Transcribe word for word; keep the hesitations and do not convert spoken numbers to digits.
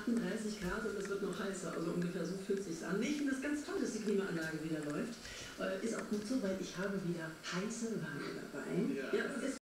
achtunddreißig Grad und es wird noch heißer, also ungefähr so fühlt es sich an. Ich finde es ganz toll, dass die Klimaanlage wieder läuft. Äh, ist auch gut so, weil ich habe wieder heiße Weine dabei. Ja. Ja, es